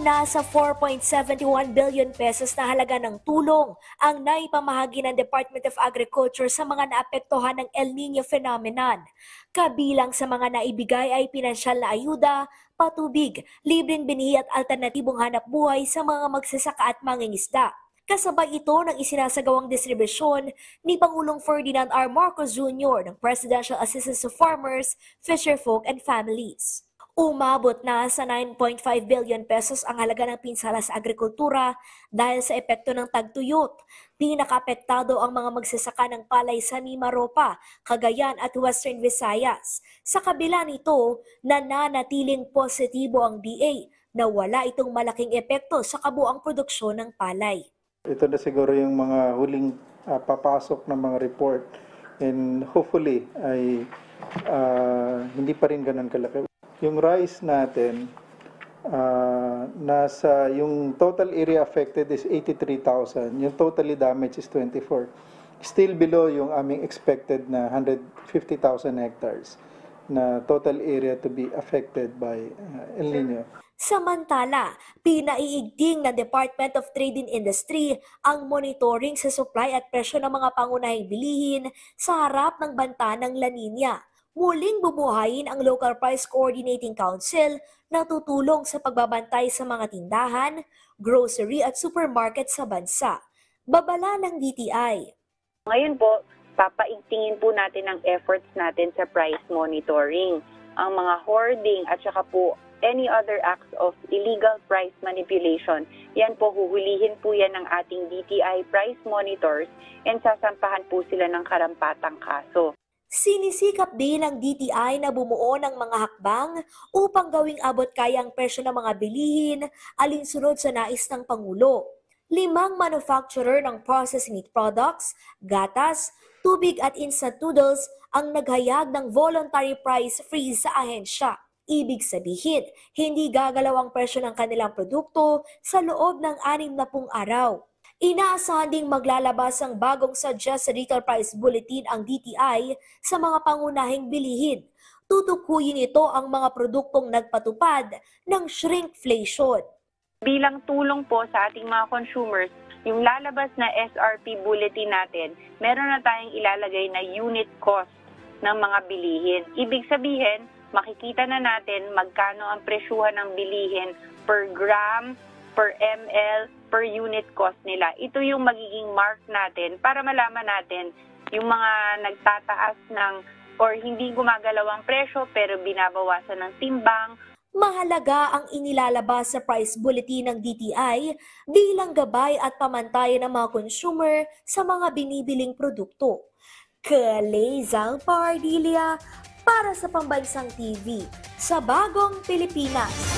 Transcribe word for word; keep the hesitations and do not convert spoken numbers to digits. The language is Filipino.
na sa four point seven one billion pesos na halaga ng tulong ang naipamahagi ng Department of Agriculture sa mga naapektuhan ng El Niño phenomenon. Kabilang sa mga naibigay ay pinansyal na ayuda, patubig, libreng binihi at alternatibong hanap buhay sa mga magsasaka at mangingisda. Kasabay ito ng isinasagawang distribusyon ni Pangulong Ferdinand R. Marcos Junior ng Presidential Assistance to Farmers, Fisherfolk and Families. Umabot na sa nine point five billion pesos ang halaga ng pinsala sa agrikultura dahil sa epekto ng tagtuyot. Pinakaapektado ang mga magsasaka ng palay sa Mimaropa, Cagayan at Western Visayas. Sa kabila nito, nananatiling positibo ang D A na wala itong malaking epekto sa kabuang produksyon ng palay. Ito na siguro yung mga huling uh, papasok ng mga report and hopefully ay uh, hindi pa rin ganun kalaki. Yung rice natin, uh, nasa, yung total area affected is eighty-three thousand. Yung totally damaged is twenty-four. Still below yung aming expected na one hundred fifty thousand hectares na total area to be affected by uh, El Niño. Samantala, pinaiigting ng Department of Trade and Industry ang monitoring sa supply at presyo ng mga pangunahing bilihin sa harap ng banta ng La Nina. Muling bubuhayin ang Local Price Coordinating Council na tutulong sa pagbabantay sa mga tindahan, grocery at supermarket sa bansa. Babala ng D T I. Ngayon po, papaigtingin po natin ang efforts natin sa price monitoring. Ang mga hoarding at saka po any other acts of illegal price manipulation, yan po huhulihin po yan ng ating D T I price monitors and sasampahan po sila ng karampatang kaso. Sinisikap din ng D T I na bumuo ng mga hakbang upang gawing abot kaya ang presyo ng mga bilihin alinsunod sa nais ng Pangulo. Limang manufacturer ng processed meat products, gatas, tubig at instant noodles ang naghayag ng voluntary price freeze sa ahensya. Ibig sabihin, hindi gagalaw ang presyo ng kanilang produkto sa loob ng anim na pung araw. Inaasahan ding maglalabas ang bagong Suggested Retail Price Bulletin ang D T I sa mga pangunahing bilihin. Tutukuyin ito ang mga produktong nagpatupad ng shrinkflation. Bilang tulong po sa ating mga consumers, yung lalabas na S R P bulletin natin, meron na tayong ilalagay na unit cost ng mga bilihin. Ibig sabihin, makikita na natin magkano ang presyuhan ng bilihin per gram, per ml, per unit cost nila. Ito yung magiging mark natin para malaman natin yung mga nagtataas ng or hindi gumagalaw ang presyo pero binabawasan ng timbang. Mahalaga ang inilalabas sa price bulletin ng D T I bilang gabay at pamantayan ng mga consumer sa mga binibiling produkto. Kalezang Pardilia para sa Pambansang T V sa Bagong Pilipinas.